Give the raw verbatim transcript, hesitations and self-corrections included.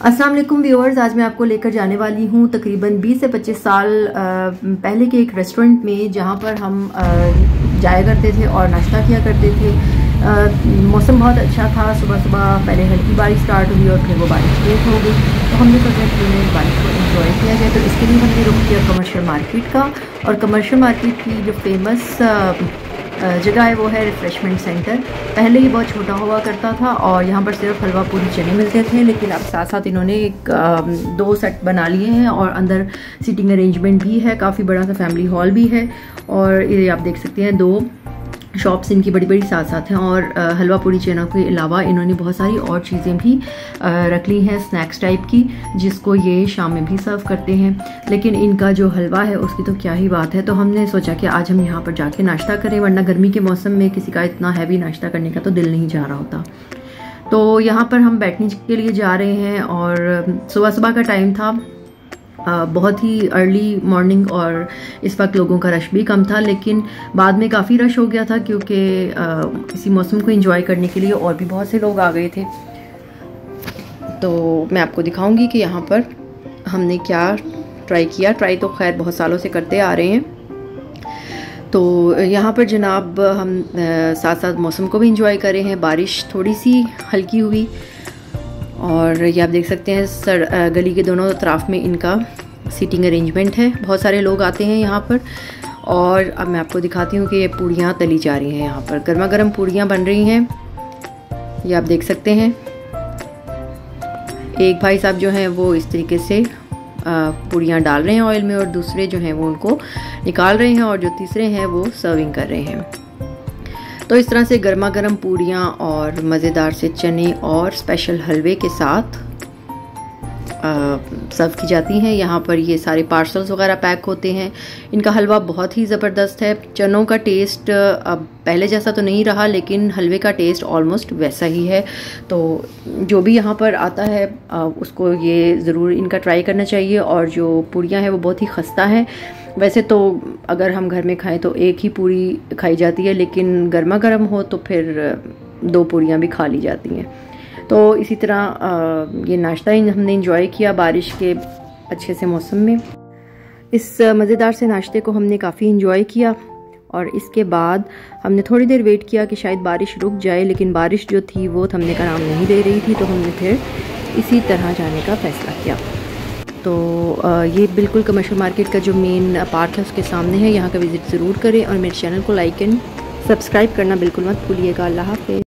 अस्सलाम वालेकुम व्यूअर्स, आज मैं आपको लेकर जाने वाली हूँ तकरीबन बीस से पच्चीस साल पहले के एक रेस्टोरेंट में, जहाँ पर हम जाया करते थे और नाश्ता किया करते थे। मौसम बहुत अच्छा था। सुबह सुबह पहले हल्की बारिश स्टार्ट हुई और फिर वो बारिश तेज़ हो गई, तो हमने सोचा कि उन्हें बारिश को एंजॉय किया जाए। तो इसके लिए हमने रुक किया कमर्शियल मार्केट का, और कमर्शियल मार्केट की जो फेमस जगह है वो है रिफ़्रेशमेंट सेंटर। पहले ये बहुत छोटा हुआ करता था और यहाँ पर सिर्फ हलवा पूरी चने मिलते थे, लेकिन अब साथ साथ इन्होंने एक दो सेट बना लिए हैं और अंदर सीटिंग अरेंजमेंट भी है, काफ़ी बड़ा सा फैमिली हॉल भी है। और ये आप देख सकते हैं दो शॉप्स इनकी बड़ी बड़ी साथ साथ हैं। और हलवा पूरी चना के अलावा इन्होंने बहुत सारी और चीज़ें भी रख ली हैं स्नैक्स टाइप की, जिसको ये शाम में भी सर्व करते हैं। लेकिन इनका जो हलवा है उसकी तो क्या ही बात है। तो हमने सोचा कि आज हम यहाँ पर जाके नाश्ता करें, वरना गर्मी के मौसम में किसी का इतना हैवी नाश्ता करने का तो दिल नहीं जा रहा होता। तो यहाँ पर हम बैठने के लिए जा रहे हैं और सुबह सुबह का टाइम था, बहुत ही अर्ली मॉर्निंग, और इस वक्त लोगों का रश भी कम था। लेकिन बाद में काफ़ी रश हो गया था, क्योंकि इसी मौसम को एंजॉय करने के लिए और भी बहुत से लोग आ गए थे। तो मैं आपको दिखाऊंगी कि यहाँ पर हमने क्या ट्राई किया। ट्राई तो खैर बहुत सालों से करते आ रहे हैं। तो यहाँ पर जनाब हम साथ साथ मौसम को भी एंजॉय कर रहे हैं। बारिश थोड़ी सी हल्की हुई, और ये आप देख सकते हैं सर गली के दोनों तरफ में इनका सीटिंग अरेंजमेंट है। बहुत सारे लोग आते हैं यहाँ पर। और अब मैं आपको दिखाती हूँ कि ये पूड़ियाँ तली जा रही हैं। यहाँ पर गर्मा गर्म पूड़ियाँ बन रही हैं, ये आप देख सकते हैं। एक भाई साहब जो हैं वो इस तरीके से पूड़ियाँ डाल रहे हैं ऑयल में, और दूसरे जो हैं वो उनको निकाल रहे हैं, और जो तीसरे हैं वो सर्विंग कर रहे हैं। तो इस तरह से गर्मा गर्म पूड़ियाँ और मज़ेदार से चने और स्पेशल हलवे के साथ सर्व की जाती हैं। यहाँ पर ये सारे पार्सल्स वगैरह पैक होते हैं। इनका हलवा बहुत ही ज़बरदस्त है। चनों का टेस्ट अब पहले जैसा तो नहीं रहा, लेकिन हलवे का टेस्ट ऑलमोस्ट वैसा ही है। तो जो भी यहाँ पर आता है उसको ये ज़रूर इनका ट्राई करना चाहिए। और जो पूड़ियाँ हैं वो बहुत ही खस्ता हैं। वैसे तो अगर हम घर में खाएं तो एक ही पूरी खाई जाती है, लेकिन गर्मा गर्म हो तो फिर दो पूड़ियाँ भी खा ली जाती हैं। तो इसी तरह ये नाश्ता हमने एंजॉय किया बारिश के अच्छे से मौसम में। इस मज़ेदार से नाश्ते को हमने काफ़ी एंजॉय किया, और इसके बाद हमने थोड़ी देर वेट किया कि शायद बारिश रुक जाए, लेकिन बारिश जो थी वो थमने का नाम नहीं ले रही थी। तो हमने फिर इसी तरह जाने का फ़ैसला किया। तो ये बिल्कुल कमर्शियल मार्केट का जो मेन पार्क है उसके सामने है। यहाँ का विज़िट ज़रूर करें, और मेरे चैनल को लाइक एंड सब्सक्राइब करना बिल्कुल मत भूलिएगा। अल्लाह हाफ़िज़।